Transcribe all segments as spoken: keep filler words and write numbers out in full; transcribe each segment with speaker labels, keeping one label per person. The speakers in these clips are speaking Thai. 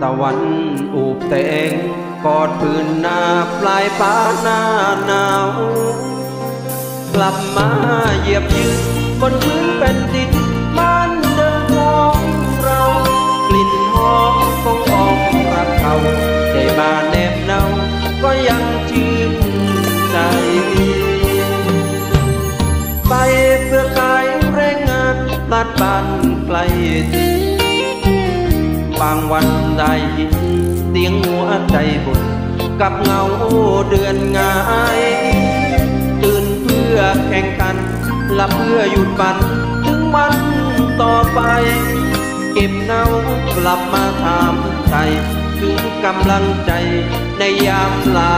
Speaker 1: ตะวันอูบแตงกอดพื้นหน้าปลายฟ้าหน้าหนาวกลับมาเหยียบยืนบนพื้นเป็นดินบ้านเดิมของเรากลิ่นหอมของออมรักเขาได้มาแนบเนาก็ยังชื่นใจไปเพื่อขายแรงงานลาดบ้านไกลบางวันได้ยินเสียงหัวใจบุญกับเงาเดือนงายตื่นเพื่อแข่งกันหลับเพื่อหยุดฝันถึงวันต่อไปเก็บเงากลับมาถามใจถึงกำลังใจในยามลา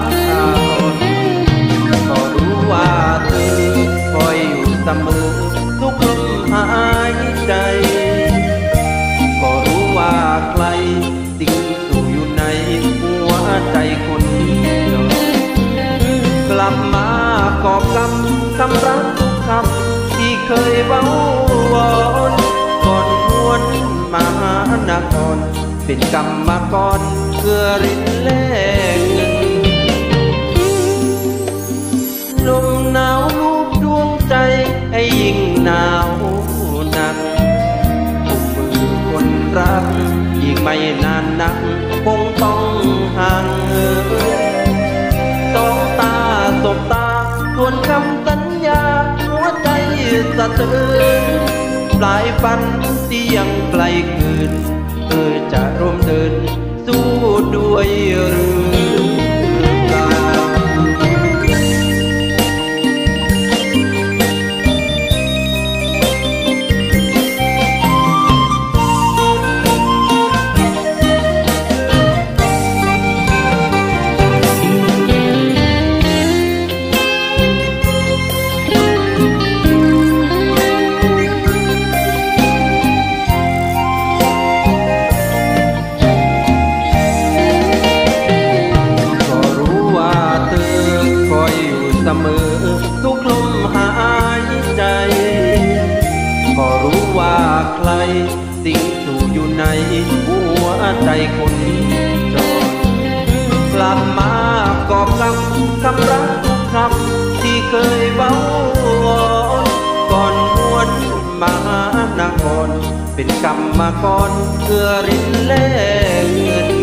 Speaker 1: ก็รู้ว่าเธอคอยอยู่เสมอทุกลมหายใจก็รู้ว่าใครสิ่งสู่อยู่ในหัวใจคนเดิมกลับมากอบกำคำรักทุกคำที่เคยเว้าวอนก่อนหวนมาหานครเป็นกรรมกรเพื่อรินแลกเงินลมหนาวลูบดวงใจให้ยิ่งหนาวหนักกุมมือคนรักยิ่งไม่นานนักคงต้องห่างเหินต้องตาสบตาทวนคำสัญญาหัวใจสะเทือนปลายฝันที่ยังไกลเกินเธอจะร่วมเดินสู้ด้วยหรือเปล่าเสมอทุกลมหายใจก็รู้ว่าใครสิ่งสู่อยู่ในหัวใจคนจนกลับมากอบกำคำรักทุกคำที่เคยเว้าวอนก่อนหวนมาหานครเป็นกรรมกรเพื่อรินแลกเงิน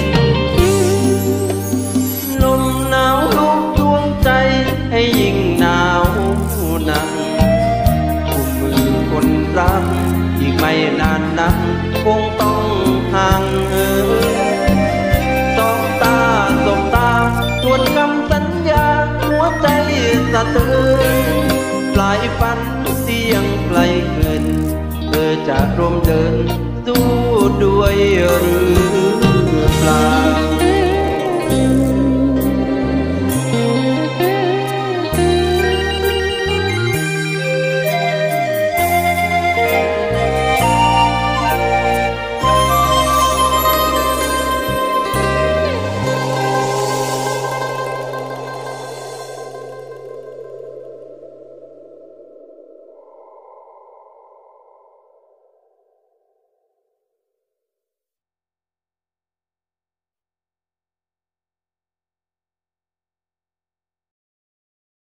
Speaker 1: ลมหนาวลุกดวงใจให้ยิ่งหนาวหนักกุมมือคนรักอีกไม่นานนักคงต้องห่างเหินต้องตาสบตาทวนคำสัญญาหัวใจสะเทือนปลายฝันเสียงไกลเกินเธอจะร่วมเดินสู้ด้วยหรือ